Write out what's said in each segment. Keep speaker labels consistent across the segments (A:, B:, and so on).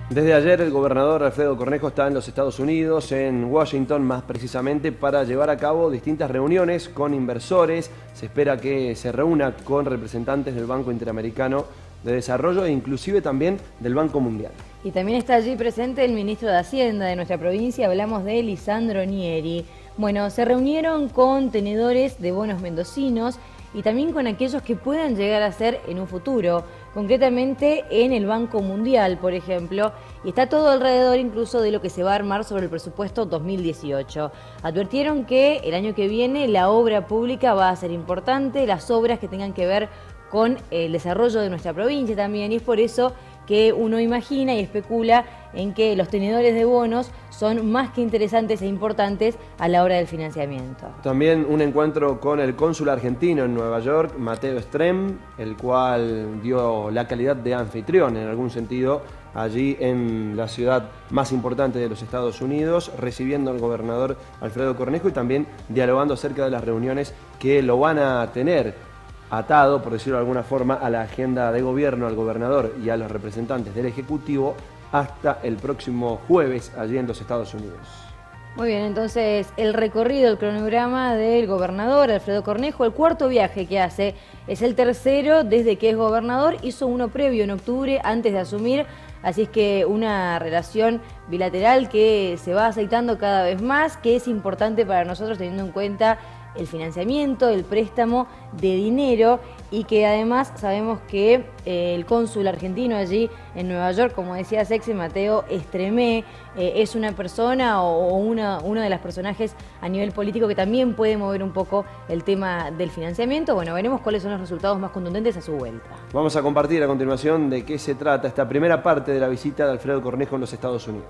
A: Desde ayer el gobernador Alfredo Cornejo está en los Estados Unidos, en Washington más precisamente, para llevar a cabo distintas reuniones con inversores. Se espera que se reúna con representantes del Banco Interamericano de Desarrollo e inclusive también del Banco Mundial.
B: Y también está allí presente el ministro de Hacienda de nuestra provincia, hablamos de Lisandro Nieri. Bueno, se reunieron con tenedores de bonos mendocinos y también con aquellos que puedan llegar a ser en un futuro, concretamente en el Banco Mundial, por ejemplo, y está todo alrededor incluso de lo que se va a armar sobre el presupuesto 2018. Advirtieron que el año que viene la obra pública va a ser importante, las obras que tengan que ver con el desarrollo de nuestra provincia también, y es por eso que uno imagina y especula en que los tenedores de bonos son más que interesantes e importantes a la hora del financiamiento.
A: También un encuentro con el cónsul argentino en Nueva York, Mateo Strem, el cual dio la calidad de anfitrión en algún sentido allí en la ciudad más importante de los Estados Unidos, recibiendo al gobernador Alfredo Cornejo y también dialogando acerca de las reuniones que lo van a tener atado, por decirlo de alguna forma, a la agenda de gobierno, al gobernador y a los representantes del Ejecutivo hasta el próximo jueves allí en los Estados Unidos.
B: Muy bien, entonces el recorrido, el cronograma del gobernador Alfredo Cornejo, el cuarto viaje que hace, es el tercero desde que es gobernador, hizo uno previo en octubre antes de asumir, así es que una relación bilateral que se va aceitando cada vez más, que es importante para nosotros teniendo en cuenta el financiamiento, el préstamo de dinero y que además sabemos que el cónsul argentino allí en Nueva York, como decía Sexy, Mateo Stremé, es una persona o uno de los personajes a nivel político que también puede mover un poco el tema del financiamiento. Bueno, veremos cuáles son los resultados más contundentes a su vuelta.
A: Vamos a compartir a continuación de qué se trata esta primera parte de la visita de Alfredo Cornejo en los Estados Unidos.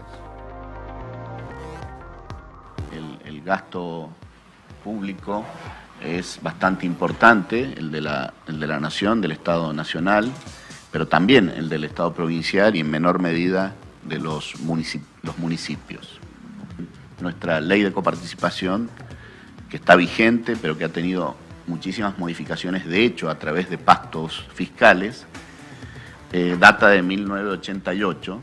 C: El gasto público es bastante importante, el de la nación, del Estado nacional, pero también el del Estado provincial y en menor medida de los municipios. Nuestra ley de coparticipación, que está vigente, pero que ha tenido muchísimas modificaciones, de hecho, a través de pactos fiscales, data de 1988,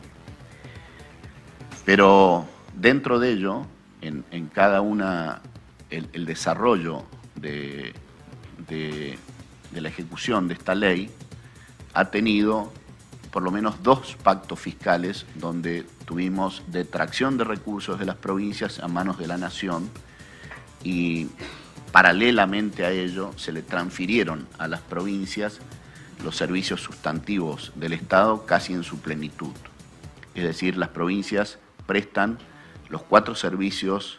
C: pero dentro de ello, en cada una, el desarrollo de la ejecución de esta ley ha tenido por lo menos dos pactos fiscales donde tuvimos detracción de recursos de las provincias a manos de la nación y paralelamente a ello se le transfirieron a las provincias los servicios sustantivos del Estado casi en su plenitud. Es decir, las provincias prestan los 4 servicios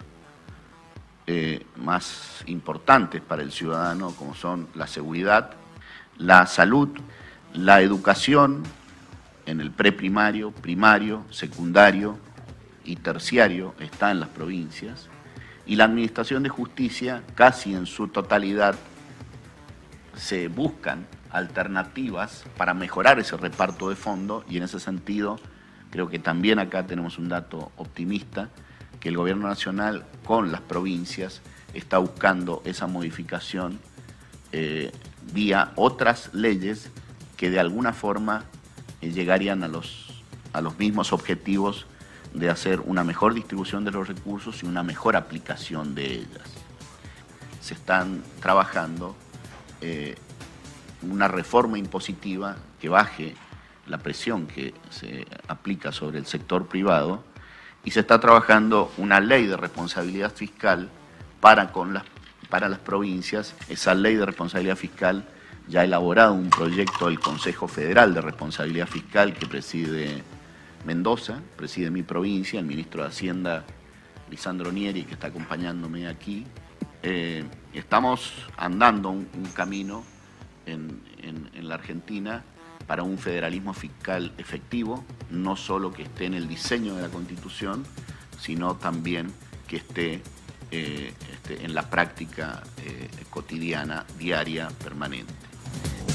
C: más importantes para el ciudadano, como son la seguridad, la salud, la educación en el preprimario, primario, secundario y terciario está en las provincias, y la administración de justicia casi en su totalidad. Se buscan alternativas para mejorar ese reparto de fondos y en ese sentido creo que también acá tenemos un dato optimista, que el gobierno nacional con las provincias está buscando esa modificación vía otras leyes que de alguna forma llegarían a los mismos objetivos de hacer una mejor distribución de los recursos y una mejor aplicación de ellas. Se están trabajando una reforma impositiva que baje la presión que se aplica sobre el sector privado, y se está trabajando una ley de responsabilidad fiscal para las provincias. Esa ley de responsabilidad fiscal ya ha elaborado un proyecto del Consejo Federal de Responsabilidad Fiscal que preside Mendoza, preside mi provincia, el ministro de Hacienda, Lisandro Nieri, que está acompañándome aquí. Estamos andando un camino en la Argentina para un federalismo fiscal efectivo, no solo que esté en el diseño de la Constitución, sino también que esté en la práctica cotidiana, diaria, permanente.